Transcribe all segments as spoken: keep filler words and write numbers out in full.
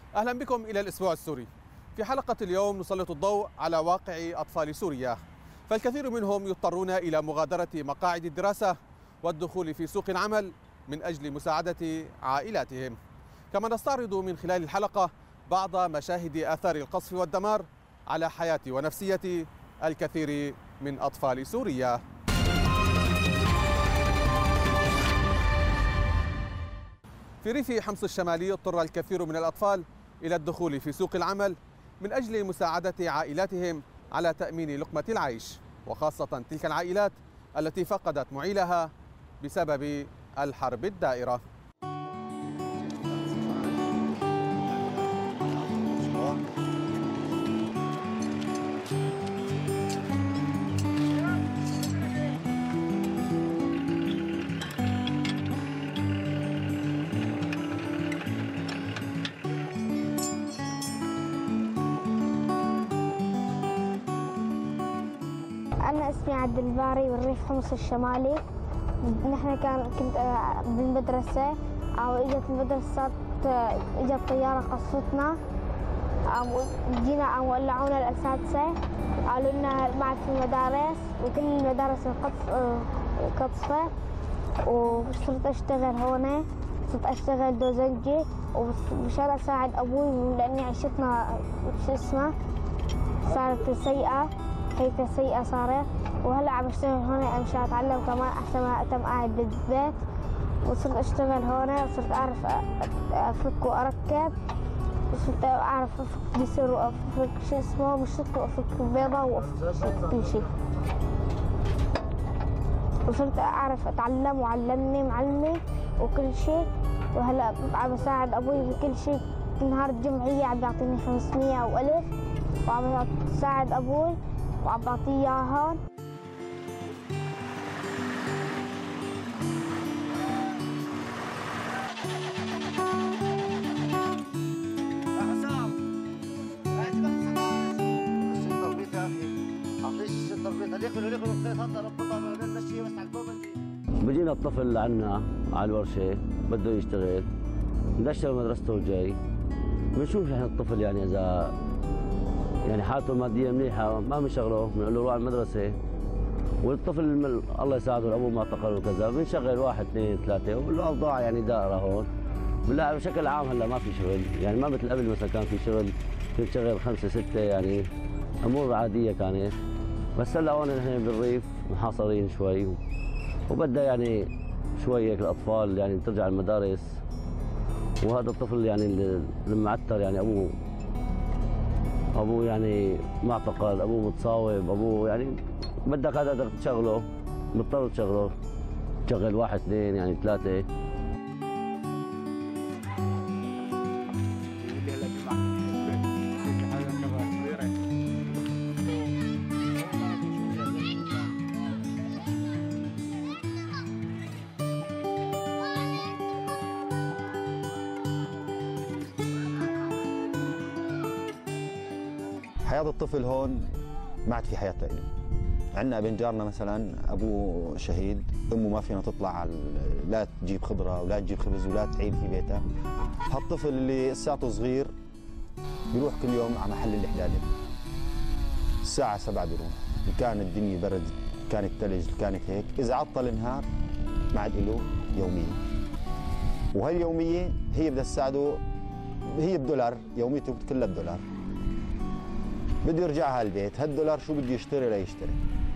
أهلا بكم إلى الأسبوع السوري. في حلقة اليوم نسلط الضوء على واقع أطفال سوريا، فالكثير منهم يضطرون إلى مغادرة مقاعد الدراسة والدخول في سوق العمل من أجل مساعدة عائلاتهم. كما نستعرض من خلال الحلقة بعض مشاهد آثار القصف والدمار على حياة ونفسية الكثير من أطفال سوريا. في ريف حمص الشمالي اضطر الكثير من الأطفال إلى الدخول في سوق العمل من أجل مساعدة عائلاتهم على تأمين لقمة العيش، وخاصة تلك العائلات التي فقدت معيلها بسبب الحرب الدائرة. أنا اسمي عبد الباري والريف حمص الشمالي. نحن كان كنت بالمدرسة وإجت المدرسة إجت طيارة قصفتنا، جينا عم ولعونا الأساتذة، قالوا لنا ما عاد في مدارس وكل المدارس قصفت، وصرت أشتغل هون، صرت أشتغل دوزنجي ومشان أساعد أبوي لأني عيشتنا شو اسمه صارت سيئة، حيث سيئة صارت، وهلا عم اشتغل هون مشان اتعلم كمان احسن ما اتم قاعد بالبيت، وصرت اشتغل هون وصرت اعرف افك واركب، وصرت اعرف افك جسر وافك شو اسمه مشط وافك بيضة وافك كل شيء، وصرت اعرف اتعلم وعلمني معلمي وكل شيء، وهلا عم بساعد ابوي بكل شيء. نهار الجمعية عم بيعطيني خمسمية والف، وعم بساعد ابوي وعم بعطيه اياها. بيجينا الطفل عنا على الورشة بده يشتغل، ندشر مدرسته وجاي، بنشوف احنا الطفل يعني اذا يعني حالته المادية منيحة ما بنشغله، بنقول له روح على المدرسة، والطفل الله يساعده ابوه ما اعتقل وكذا، بنشغل واحد اثنين ثلاثة، والاوضاع يعني دائرة هون. لا بشكل عام هلا ما في شغل، يعني ما مثل قبل مثلا كان في شغل، كنت شغل خمسة ستة يعني امور عادية كانت، بس هلا هون نحن بالريف محاصرين شوي، وبدها يعني شوي هيك الاطفال يعني ترجع المدارس، وهذا الطفل يعني لما عتر يعني ابوه ابوه يعني معتقل، ابوه متصاوب، ابوه يعني بدك هذا تشغله، مضطر تشغله، تشغل واحد اثنين يعني ثلاثة. حياة الطفل هون ما عاد في حياة له. عندنا بين جارنا مثلا أبوه شهيد، أمه ما فينا تطلع على لا تجيب خضرة ولا تجيب خبز ولا تعيل في بيتها. هالطفل اللي ساعته صغير بيروح كل يوم على محل الإحلال، الساعة سبعة بيروح، إن كان الدنيا برد، كانت ثلج، كانت هيك، إذا عطل النهار ما عاد له يومية. وهاليومية هي بدها تساعده، هي بدولار، يوميته كلها بدولار. بده يرجع على البيت، هالدولار شو بده يشتري ليشتري.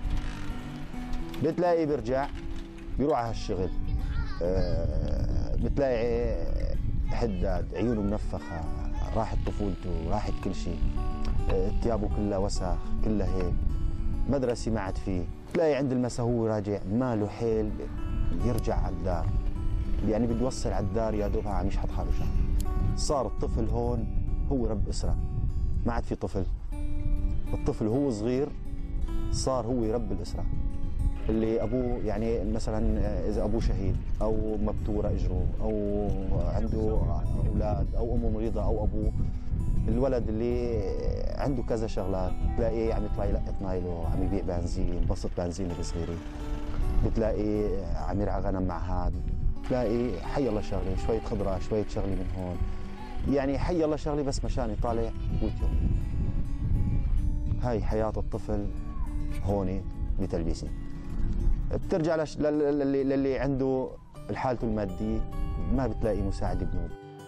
بتلاقي بيرجع بيروح على هالشغل، أه بتلاقي حداد، عيونه منفخة، راحت طفولته، راحت كل شيء، أه ثيابه كلها وسخ، كلها هيك، مدرسة ما عاد فيه، بتلاقي عند المسا هو راجع ما له حيل يرجع على الدار، يعني بده يوصل على الدار يا دوبها عم يشحط حاله شهر. صار الطفل هون هو رب أسرة، ما عاد في طفل. الطفل هو صغير صار هو يربي الأسرة، اللي أبوه يعني مثلا إذا أبوه شهيد أو مبتورة إجره أو عنده أولاد أو أمه مريضة أو أبوه، الولد اللي عنده كذا شغلات بتلاقيه عم يطلع يلقط نايله، عم يبيع بنزين، بسط بنزين صغيرة، بتلاقيه عم يرعى غنم مع هاد، بتلاقي حي الله شغله، شوية خضرة شوية شغلة من هون، يعني حي الله شغلي بس مشاني طالع قوت يومي. هاي حياة الطفل هون بتلبيسي. بترجع لش... للي... للي عنده حالته المادية ما بتلاقي مساعدة بنوب.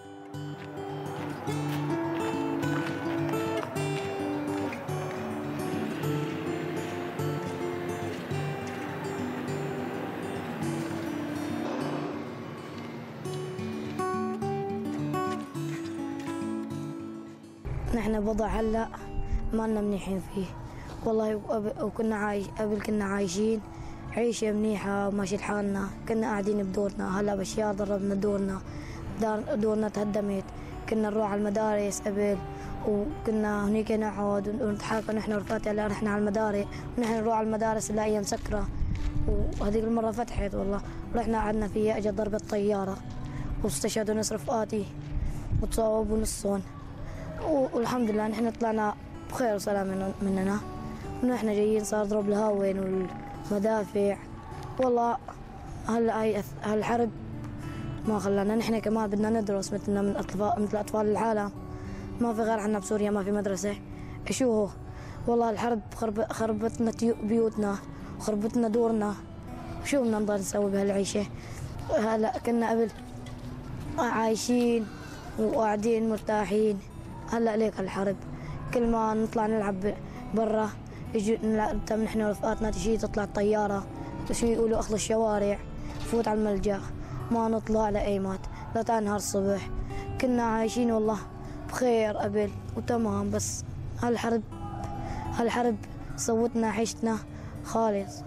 نحن بضع هلا ما لنا منيحين فيه والله، وكنا عايش قبل كنا عايشين عيشة منيحة وماشي لحالنا، كنا قاعدين بدورنا. هلا بشيار ضربنا دورنا، دورنا تهدمت. كنا نروح على المدارس قبل وكنا هنيك نقعد ونتحاكى نحن ورفاتي. هلا رحنا على المدارس ونحن نروح على المدارس نلاقيها مسكرة، وهذيك المرة فتحت والله رحنا قعدنا فيها. اجت ضربة طيارة واستشهدوا ناس رفقاتي وتصاوبوا نصهم، والحمد لله نحن طلعنا بخير وسلام مننا. ونحن جايين صار ضرب الهاون والمدافع والله. هلا هي هالحرب ما خلانا نحن كمان بدنا ندرس مثلنا من اطفال مثل اطفال العالم. ما في غير عنا بسوريا ما في مدرسه. شو هو والله الحرب خرب خربتنا بيوتنا وخربتنا دورنا. شو بدنا نضل نسوي بهالعيشه؟ هلا كنا قبل عايشين وقاعدين مرتاحين، هلا ليك الحرب. كل ما نطلع نلعب برا يجي نلعب نحن ورفقاتنا، تجي تطلع الطياره شو يقولوا اخذ الشوارع، فوت على الملجأ، ما نطلع لايمات لا نهار الصبح. كنا عايشين والله بخير قبل وتمام، بس هالحرب هالحرب صوتنا عيشتنا خالص.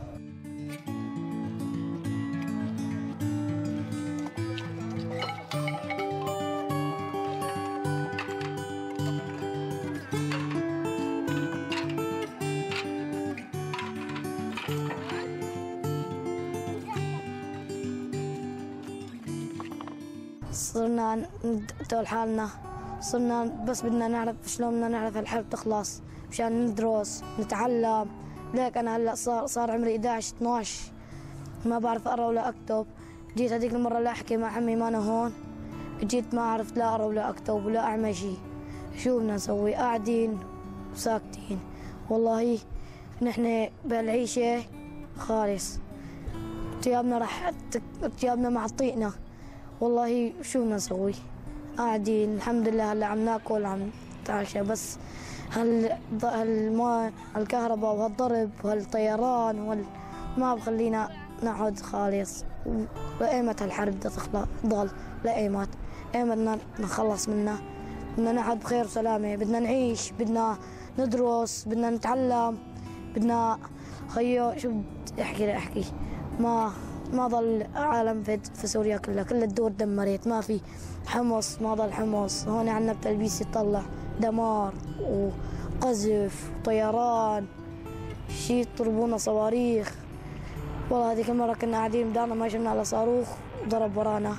صرنا ندور حالنا، صرنا بس بدنا نعرف شلون بدنا نعرف الحرب تخلص مشان ندرس نتعلم. ليك انا هلا صار صار عمري إحدى عشر اثنعش ما بعرف اقرا ولا اكتب. جيت هذيك المره لا احكي مع عمي ما انا هون، جيت ما عرفت لا اقرا ولا اكتب ولا اعمل شيء. شو بدنا نسوي؟ قاعدين وساكتين والله. نحن بهالعيشه خالص ثيابنا راح ثيابنا معطينا والله. شو بدنا نسوي؟ قاعدين الحمد لله. هلا عم ناكل عم نتعشى، بس هال هالما الكهرباء وهالضرب وهالطيران وهال ما بخلينا نقعد خالص. لأيمت هالحرب بدها تخلص ضل لأيمت ايمت بدنا نخلص منها. بدنا نقعد بخير وسلامه، بدنا نعيش، بدنا ندرس، بدنا نتعلم، بدنا خيو شو بدي احكي لاحكي. ما ما ضل عالم في, في سوريا كلها، كل الدور دمرت. ما في حمص، ما ضل حمص. هون عندنا بتلبيس يطلع دمار وقذف وطيران، شي يضربونا صواريخ. والله هذيك المرة كنا قاعدين بدارنا ما شفنا الا صاروخ ضرب ورانا.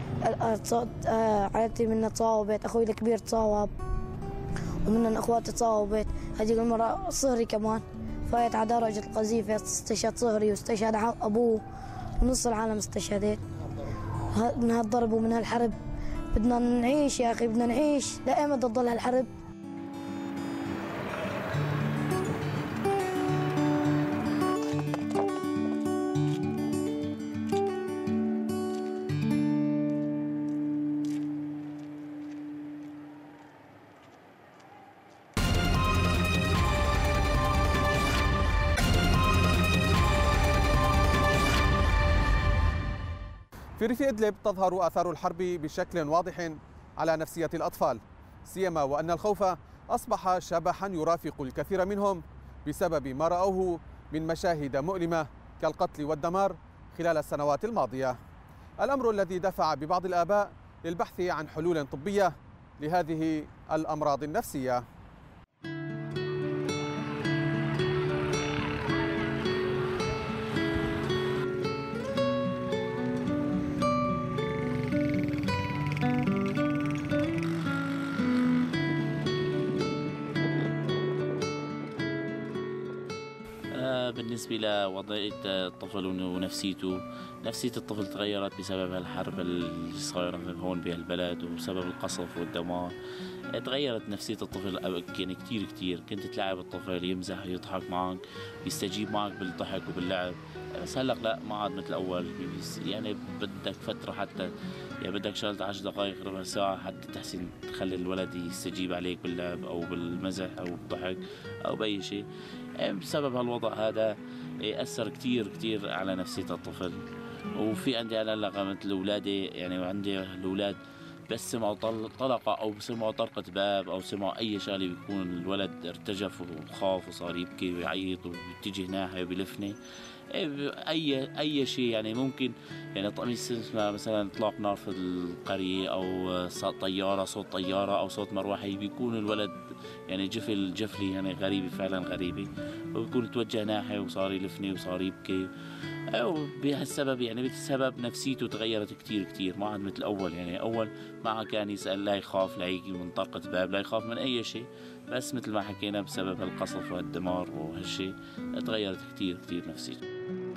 عائلتي منا تصاوبت، اخوي الكبير تصاوب ومنا اخواتي تصاوبت. هذيك المرة صهري كمان فايت على درجة القذيفة، استشهد صهري واستشهد ابوه ونص العالم استشهدت من هالضرب ومن هالحرب. بدنا نعيش يا اخي، بدنا نعيش. لايمتى تضل هالحرب؟ في ريف إدلب تظهر آثار الحرب بشكل واضح على نفسية الأطفال، سيما وأن الخوف أصبح شبحا يرافق الكثير منهم بسبب ما رأوه من مشاهد مؤلمة كالقتل والدمار خلال السنوات الماضية. الأمر الذي دفع ببعض الآباء للبحث عن حلول طبية لهذه الأمراض النفسية. بالنسبة لوضعية الطفل ونفسيته، نفسية الطفل تغيرت بسبب الحرب اللي صايرة هون بهالبلد وبسبب القصف والدمار. تغيرت نفسية الطفل يعني كتير كتير. كنت تلعب الطفل يمزح يضحك معك يستجيب معك بالضحك وباللعب، بس هلأ لا، ما عاد مثل الأول. يعني بدك فترة حتى، يعني بدك شغلة عشر دقائق ربع ساعة حتى تحسن تخلي الولد يستجيب عليك باللعب أو بالمزح أو بالضحك أو بأي شيء. بسبب هالوضع هذا أثر كتير كتير على نفسية الطفل. وفي عندي أنا لغة مثل أولادي، يعني عندي الأولاد بس سمعوا طلقة أو سمعوا طرقة باب أو سمعوا أي شغلة بيكون الولد ارتجف وخاف وصار يبكي ويعيط وبيتجه ناحية وبيلفني أي أي شيء. يعني ممكن يعني مثلا إطلاق نار في القرية أو صوت طيارة صوت طيارة أو صوت مروحة، بيكون الولد يعني جفل جفلي يعني غريبة فعلا غريبة، وبيكون توجه ناحية وصار يلفني وصار يبكي. أو بهالسبب يعني بسبب نفسيته تغيرت كتير كتير، ما عاد مثل الأول. يعني أول ما كان يسأل لا يخاف لا يجي من طرقة باب لا يخاف من أي شيء، بس مثل ما حكينا بسبب القصف والدمار وهالشيء تغيرت كتير كتير نفسيته.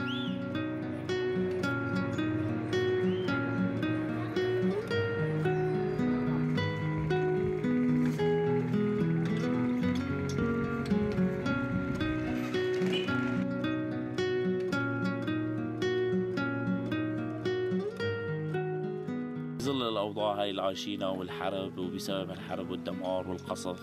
بظل الأوضاع هاي اللي عايشينها والحرب، وبسبب الحرب والدمار والقصف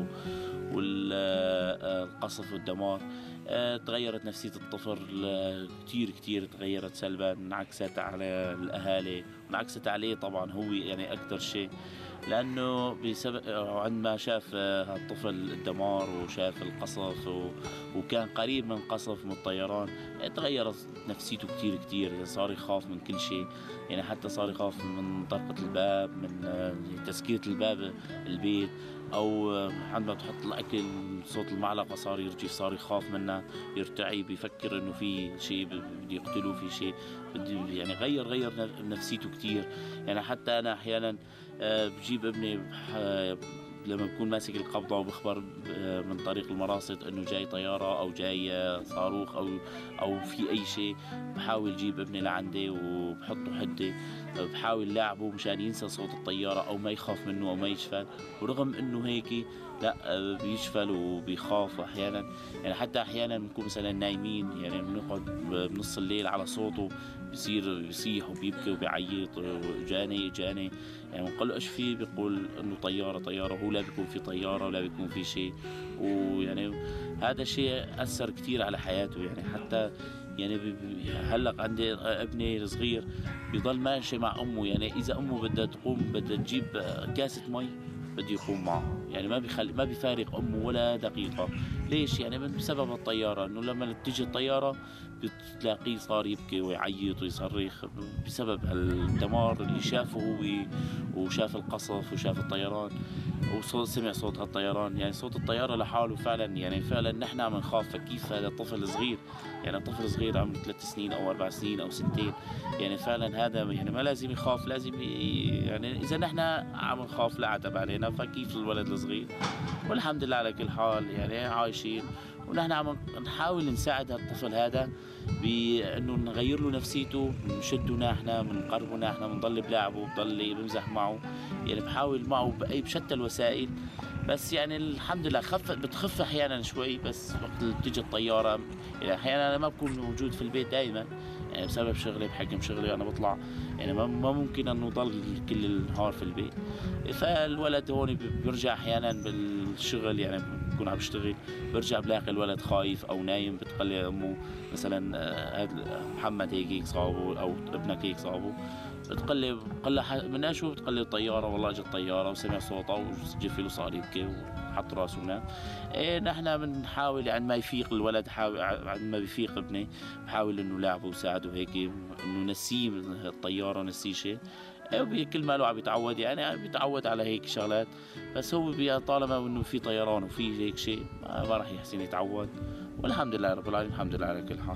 والقصف والدمار تغيرت نفسية الطفل كتير كتير، تغيرت سلبا، انعكست على الأهالي انعكست عليه طبعا هو يعني أكثر شيء، لأنه بسبب عندما شاف الطفل الدمار وشاف القصف وكان قريب من قصف من الطيران تغيرت نفسيته كتير كتير. صار يخاف من كل شيء، يعني حتى صار يخاف من طرقة الباب، من تسكيرة الباب البيت، أو عندما تحط الأكل صوت المعلقة صار يرجف، صار يخاف منها يرتعي بيفكر إنه في شيء بده يقتلوه في شيء يعني غير غير نفسيته كتير. يعني حتى أنا أحيانا بجيب ابني لما بكون ماسك القبضة وبخبر من طريق المراصد انه جاي طيارة او جاي صاروخ او او في اي شيء، بحاول جيب ابني لعندي وبحطه حدي، بحاول لاعبه مشان ينسى صوت الطيارة او ما يخاف منه او ما يشفل. ورغم انه هيك لا بيشفل وبيخاف احيانا. يعني حتى احيانا بنكون مثلا نايمين، يعني بنقعد بنص الليل على صوته بصير يصيح وبيبكي وبيعيط جاني جاني، يعني بنقول له ايش في، بيقول انه طياره طياره، هو لا بيكون في طياره ولا بيكون في شيء. ويعني هذا الشيء اثر كثير على حياته. يعني حتى يعني هلا عندي ابني الصغير بيضل ماشي مع امه، يعني اذا امه بدها تقوم بدها تجيب كاسه مي بده يقوم معه، يعني ما بيخلي ما بيفارق امه ولا دقيقه. ليش؟ يعني بسبب الطياره، انه لما تيجي الطياره بتلاقيه صار يبكي ويعيط ويصرخ بسبب الدمار اللي شافه هو، وشاف القصف وشاف الطيران وصوت سمع صوت هالطيران. يعني صوت الطياره لحاله فعلا يعني فعلا نحن عم نخاف. فكيف هذا طفل صغير، يعني طفل صغير عمره ثلاث سنين او اربع سنين او سنتين، يعني فعلا هذا يعني ما لازم يخاف، لازم يعني اذا نحن عم نخاف لا عتب علينا، فكيف الولد الصغير. والحمد لله على كل حال يعني عايشين، ونحن عم نحاول نساعد هالطفل هذا بانه نغير له نفسيته، نشده نحن، بنقربه نحن، بنضل بلاعبه، بضل بمزح معه، يعني بحاول معه باي بشتى الوسائل. بس يعني الحمد لله خف بتخف احيانا شوي، بس وقت اللي بتيجي الطياره يعني احيانا انا ما بكون موجود في البيت دائما، يعني بسبب شغلي بحكم شغلي انا بطلع، يعني ما ممكن انه ضل كل النهار في البيت. فالولد هون بيرجع احيانا بالشغل، يعني بكون عم بشتغل برجع بلاقي الولد خايف او نايم، بتقلي امه مثلا هذا محمد هيك صابه او ابنك هيك صابه، بتقلي بتقلي من اشو، بتقلي الطياره والله اجت الطياره وسمع صوتها وجفل وصار يبكي وحط راسه ونام. إيه نحن بنحاول يعني ما يفيق الولد، حاول عندما بيفيق ابني بحاول انه لاعبه وساعده هيك، انه نسيه الطياره نسيه شيء. كل ما له عم يتعود، يعني بيتعود على هيك شغلات، بس هو طالما انه في طيران وفي هيك شيء ما راح يحسن يتعود. والحمد لله رب العالمين، الحمد لله على كل حال.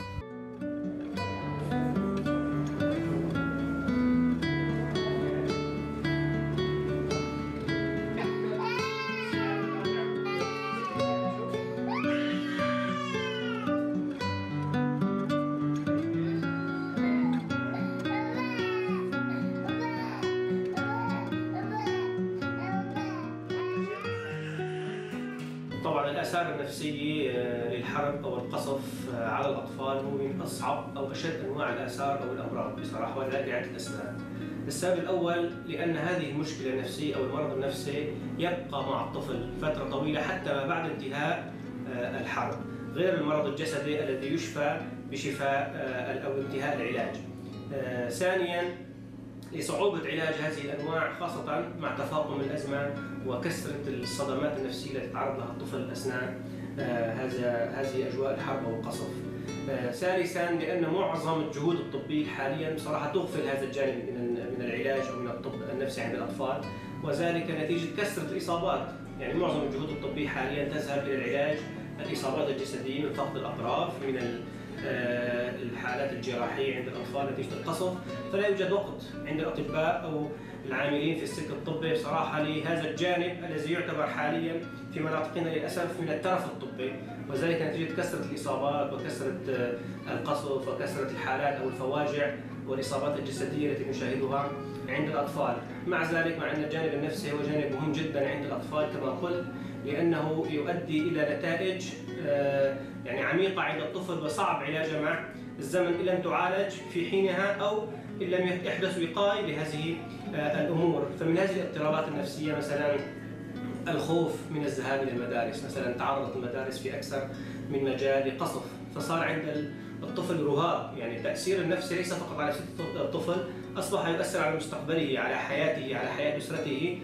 طبعا الآثار النفسية للحرب أو القصف على الأطفال هو من أصعب أو أشد أنواع الآثار أو الأمراض بصراحة، ولذلك لعدة أسباب. السبب الأول لأن هذه المشكلة النفسية أو المرض النفسي يبقى مع الطفل فترة طويلة حتى ما بعد انتهاء الحرب، غير المرض الجسدي الذي يشفى بشفاء أو انتهاء العلاج. ثانياً لصعوبة علاج هذه الأنواع خاصة مع تفاقم الأزمة وكثرة الصدمات النفسية التي يتعرض لها الطفل أثناء هذا هذه أجواء الحرب أو القصف. ثالثاً لأن معظم الجهود الطبية حالياً بصراحة تغفل هذا الجانب من من العلاج أو من الطب النفسي عند الأطفال، وذلك نتيجة كثرة الإصابات. يعني معظم الجهود الطبية حالياً تذهب إلى العلاج الإصابات الجسدية من فقد الأطراف، من الحالات الجراحية عند الأطفال نتيجة القصف، فلا يوجد وقت عند الأطباء أو العاملين في السلك الطبي بصراحة لهذا الجانب الذي يعتبر حاليا في مناطقنا للأسف من الترف الطبي، وذلك نتيجة كثرة الإصابات وكثرة القصف وكثرة الحالات أو الفواجع والإصابات الجسدية التي نشاهدها عند الأطفال. مع ذلك مع أن الجانب النفسي هو جانب مهم جدا عند الأطفال كما قلت، لأنه يؤدي إلى نتائج يعني عميقة عند الطفل وصعب علاجها مع الزمن إن لم تعالج في حينها أو إن لم يحدث وقاية لهذه الأمور. فمن هذه الاضطرابات النفسية مثلا الخوف من الذهاب إلى المدارس، مثلا تعرضت المدارس في أكثر من مجال لقصف، فصار عند الطفل رهاب. يعني التأثير النفسي ليس فقط على الطفل، أصبح يؤثر على مستقبله، على حياته، على حياة أسرته.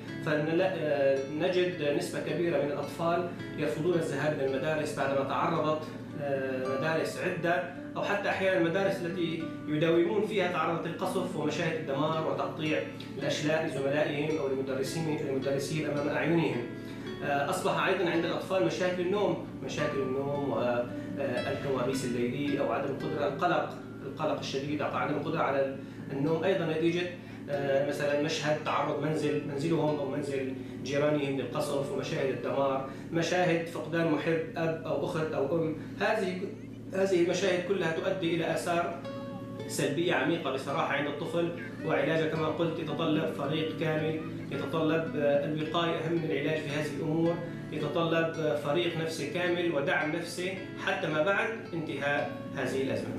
فنجد نسبة كبيرة من الأطفال يرفضون الذهاب إلى المدارس بعدما تعرضت مدارس عدة أو حتى أحيانا المدارس التي يداومون فيها تعرضت للقصف ومشاهد الدمار وتقطيع الأشلاء لزملائهم أو لمدرسين لمدرسين أمام أعينهم. أصبح أيضا عند الأطفال مشاكل النوم، مشاكل النوم والكوابيس الليلية أو عدم القدرة، القلق القلق الشديد أو عدم القدرة على النوم أيضا نتيجة مثلا مشهد تعرض منزل منزلهم أو منزل جيرانهم للقصف ومشاهد الدمار، مشاهد فقدان محب أب أو أخت أو أم. هذه هذه المشاهد كلها تؤدي إلى آثار سلبية عميقة بصراحة عند الطفل، وعلاجها كما قلت يتطلب فريق كامل، يتطلب الوقاية أهم من العلاج في هذه الأمور، يتطلب فريق نفسي كامل ودعم نفسي حتى ما بعد انتهاء هذه الأزمة.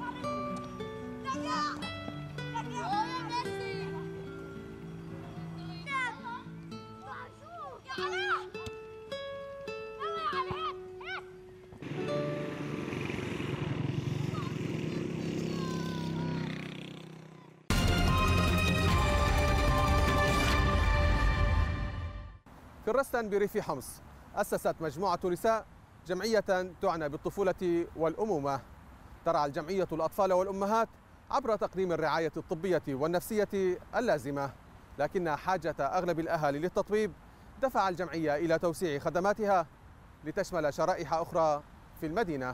في الرستن بريف حمص أسست مجموعة نساء جمعية تعنى بالطفولة والأمومة. ترعى الجمعية الأطفال والأمهات عبر تقديم الرعاية الطبية والنفسية اللازمة، لكن حاجة أغلب الأهالي للتطبيب دفع الجمعية إلى توسيع خدماتها لتشمل شرائح أخرى في المدينة.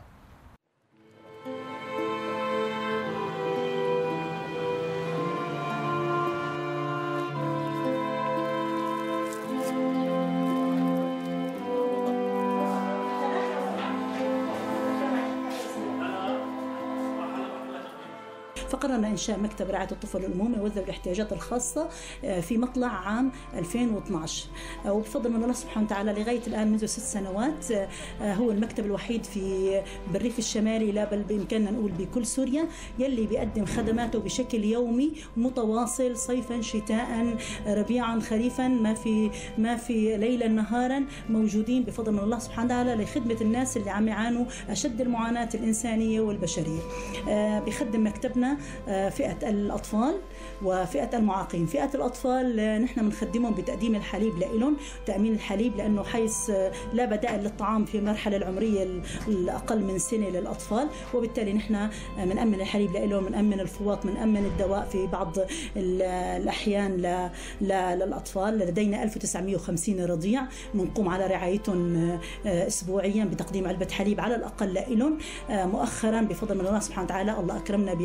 فقررنا إنشاء مكتب رعاية الطفل والأمومة وذوي الاحتياجات الخاصة في مطلع عام ألفين واثنعش، وبفضل من الله سبحانه وتعالى لغاية الآن منذ ست سنوات هو المكتب الوحيد في بالريف الشمالي، لا بل بإمكاننا نقول بكل سوريا، يلي بيقدم خدماته بشكل يومي متواصل صيفا شتاء ربيعا خريفا، ما في ما في ليلا نهارا، موجودين بفضل من الله سبحانه وتعالى لخدمة الناس اللي عم يعانوا أشد المعاناة الإنسانية والبشرية. بخدم مكتبنا فئة الأطفال وفئة المعاقين. فئة الأطفال نحن بنخدمهم بتقديم الحليب لهم، تأمين الحليب، لأنه حيث لا بدائل للطعام في المرحلة العمرية الأقل من سنة للأطفال، وبالتالي نحن بنأمن الحليب لهم، بنأمن الفواط، بنأمن الدواء في بعض الأحيان للأطفال. لدينا ألف وتسعمئة وخمسين رضيع بنقوم على رعايتهم أسبوعيا بتقديم علبة حليب على الأقل لهم. مؤخرا بفضل من الله سبحانه وتعالى الله أكرمنا بحملة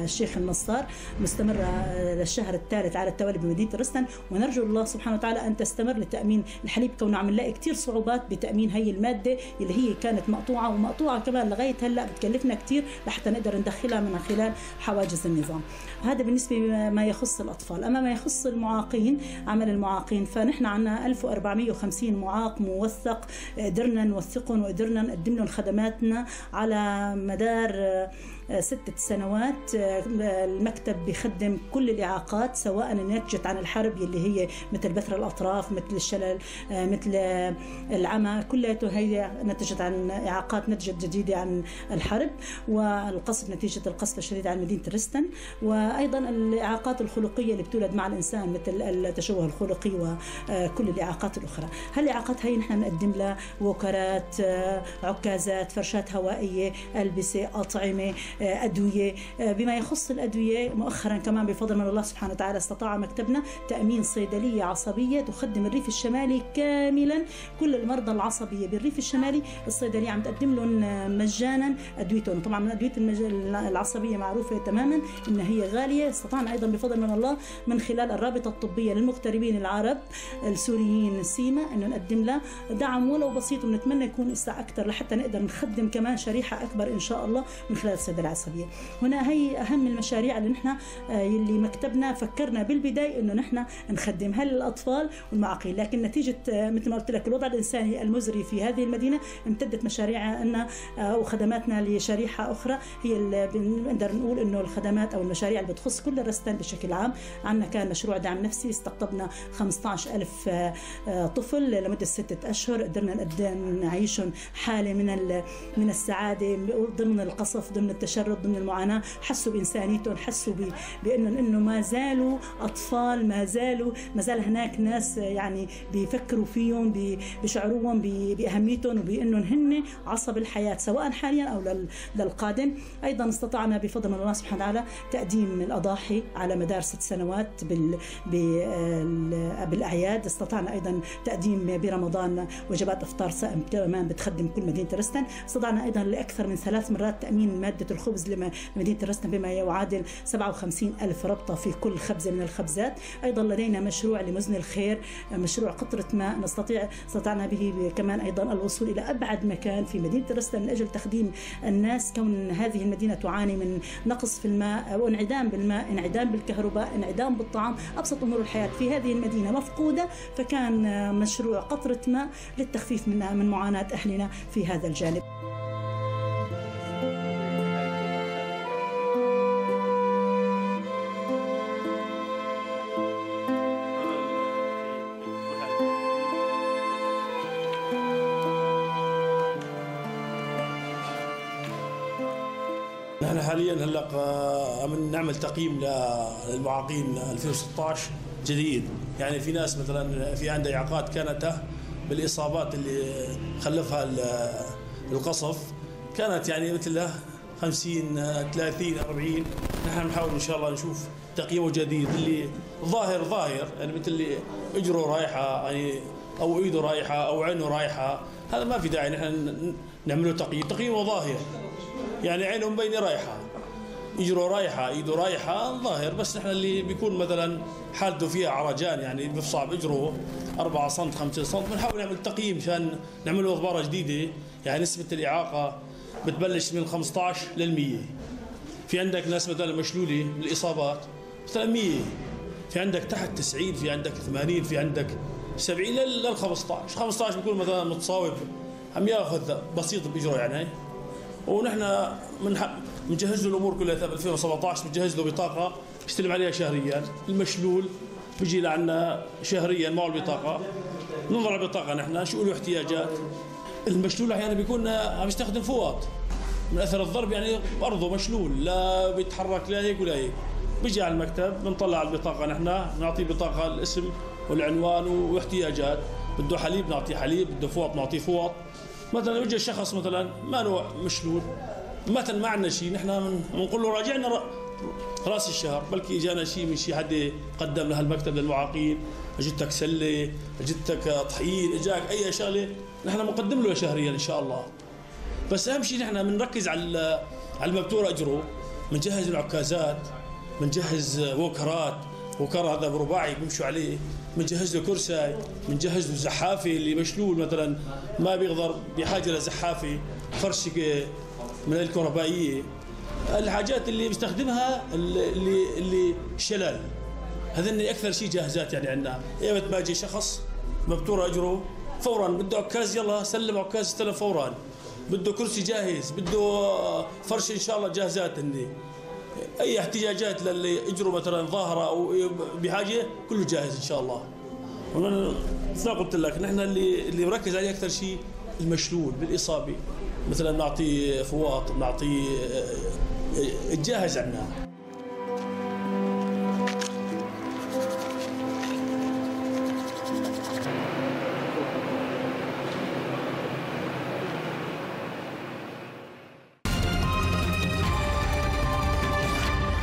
الشيخ النصار مستمرة للشهر الثالث على التوالي بمدينة رستن، ونرجو الله سبحانه وتعالى أن تستمر لتأمين الحليب، كونه عم نلاقي كثير صعوبات بتأمين هي المادة اللي هي كانت مقطوعة ومقطوعة كمان لغاية هلا بتكلفنا كثير لحتى نقدر ندخلها من خلال حواجز النظام. هذا بالنسبة ما يخص الأطفال. أما ما يخص المعاقين، عمل المعاقين، فنحن عندنا ألف وأربعمائة وخمسين معاق موثق قدرنا نوثقهم وقدرنا نقدم لهم خدماتنا على مدار ستة سنوات. المكتب بيخدم كل الإعاقات سواء نتجت عن الحرب اللي هي مثل بثر الأطراف، مثل الشلل، مثل العمى، كلها هي نتجت عن إعاقات نتجت جديدة عن الحرب، والقصف نتيجة القصف الشديد عن مدينة رستن، وأيضا الإعاقات الخلقية اللي بتولد مع الإنسان مثل التشوه الخلقي وكل الإعاقات الأخرى. هالإعاقات هي نحن نقدم لها وكرات، عكازات، فرشات هوائية، ألبسة، أطعمة، أدوية. بما يخص الأدوية مؤخرا كمان بفضل من الله سبحانه وتعالى استطاع مكتبنا تأمين صيدلية عصبية تخدم الريف الشمالي كاملا. كل المرضى العصبية بالريف الشمالي الصيدلية عم تقدم لهم مجانا أدويتهم. طبعا من أدوية العصبية معروفة تماما إن هي غالية. استطعنا أيضا بفضل من الله من خلال الرابطة الطبية للمغتربين العرب السوريين سيما إنه نقدم لها دعم ولو بسيط، ونتمنى يكون إسا أكثر لحتى نقدر نخدم كمان شريحة أكبر إن شاء الله من خلال الصيدلة العصبية. هنا هي أهم المشاريع اللي نحن اللي مكتبنا فكرنا بالبداية إنه نحن نخدم هل الأطفال والمعاقين، لكن نتيجة مثل ما قلت لك الوضع الإنساني المزري في هذه المدينة امتدت مشاريعنا وخدماتنا لشريحة أخرى. هي اللي بنقدر نقول إنه الخدمات أو المشاريع اللي بتخص كل الرستان بشكل عام. عندنا كان مشروع دعم نفسي استقطبنا خمسة عشر ألف طفل لمدة ستة أشهر، قدرنا نقدم نعيشهم حالة من من السعادة ضمن القصف، ضمن التشرد، ضمن المعاناة. حسوا بإنسانيتهم، حسوا بأنه إنه ما زالوا أطفال، ما زالوا ما زال هناك ناس يعني بيفكروا فيهم، بيشعروهم بأهميتهم وبأنهم هن عصب الحياة سواء حاليا أو للقادم. أيضا استطعنا بفضل من الله سبحانه وتعالى تقديم الأضاحي على مدار ست سنوات بالأعياد. استطعنا أيضا تقديم برمضان وجبات إفطار صائم كمان بتخدم كل مدينة رستن. استطعنا أيضا لأكثر من ثلاث مرات تأمين مادة الخبز لمدينة رستن بما يعادل سبعة وخمسين ألف ربطة في كل خبزة من الخبزات. أيضا لدينا مشروع لمزن الخير، مشروع قطرة ماء نستطيع استطعنا به كمان أيضا الوصول إلى أبعد مكان في مدينة رستن من أجل تخديم الناس، كون هذه المدينة تعاني من نقص في الماء أو انعدام بالماء، انعدام بالكهرباء، انعدام بالطعام، أبسط أمور الحياة في هذه المدينة مفقودة. فكان مشروع قطرة ماء للتخفيف من من معاناة أهلنا في هذا الجانب. نحن حاليا هلا عم نعمل تقييم للمعاقين ألفين وستة عشر جديد. يعني في ناس مثلا في عندها اعاقات كانت بالاصابات اللي خلفها القصف، كانت يعني مثل خمسين ثلاثين أربعين. نحن نحاول ان شاء الله نشوف تقييمه جديد اللي ظاهر ظاهر يعني مثل اللي اجره رايحه يعني او ايده رايحه او عينه رايحه، هذا ما في داعي نحن نعمله تقييم. تقييمه ظاهر يعني عينه مبينه رايحه، اجره رايحه، ايده رايحه ظاهر. بس نحن اللي بيكون مثلا حالته فيها عرجان يعني بيصعب اجره أربعة سم خمسة سم، بنحاول نعمل تقييم مشان نعمل له اخبار جديده. يعني نسبه الاعاقه بتبلش من خمسة عشر للمية. في عندك ناس مثلا مشلوله بالاصابات مثلا مية، في عندك تحت تسعين، في عندك ثمانين، في عندك سبعين لل خمسة عشر. خمسة عشر بيكون مثلا متصاوب عم ياخذ بسيط باجره يعني. ونحن بنجهز له الامور كلها. ب ألفين وسبعة عشر بنجهز له بطاقه يستلم عليها شهريا. المشلول بيجي لعنا شهريا معه البطاقه، ننظر على البطاقه نحن شو له احتياجات. المشلول احيانا بيكون عم يستخدم فوط من اثر الضرب، يعني برضه مشلول لا بيتحرك لا هيك ولا هيك. بيجي على المكتب بنطلع على البطاقه نحن نعطيه بطاقه الاسم والعنوان واحتياجات. بده حليب نعطيه حليب، بده فوط نعطيه فوط. مثلا يجي الشخص مثلا ما له مشلول مثلا ما عندنا شيء، نحن بنقول له راجعنا راس الشهر، بلكي اجانا شيء من شيء حد قدم لها المكتب للمعاقين، اجتك سله، اجتك طحين، اجاك اي شغله نحن بنقدم له شهريا ان شاء الله. بس اهم شيء نحن بنركز على على المبتور اجره، بنجهز العكازات، بنجهز وكرات، وكر هذا برباعي بيمشوا عليه، بنجهز له كرسي، بنجهز له زحافه اللي مشلول مثلا ما بيقدر بحاجه لزحافه، فرشقه من الكهربائيه، الحاجات اللي بيستخدمها اللي اللي شلال، هذن اكثر شيء جاهزات يعني عندنا. ايمت ما يجي شخص مبتور اجره فورا بده عكاز يلا سلم عكاز استلم فورا، بده كرسي جاهز، بده فرش ان شاء الله جاهزات هني. اي احتياجات للي اجروا مثلا ظاهره او بحاجه كله جاهز ان شاء الله. مثل ما قلت لك نحن اللي اللي مركز عليه اكثر شيء المشلول بالاصابه، مثلا نعطيه فواط، نعطيه الجاهز عندنا.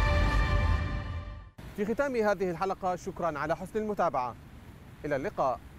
في ختام هذه الحلقة شكرا على حسن المتابعة، إلى اللقاء.